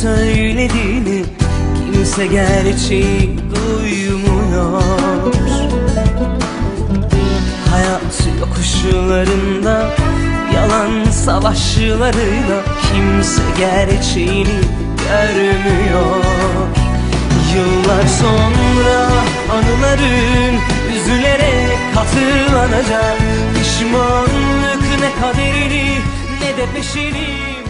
söylediğini kimse gerçeği duymuyor. Hayat yokuşlarında yalan savaşlarıyla kimse gerçeğini görmüyor. Yıllar sonra anıların üzülerek hatırlanacak. Pişmanlık ne kaderini ne de peşini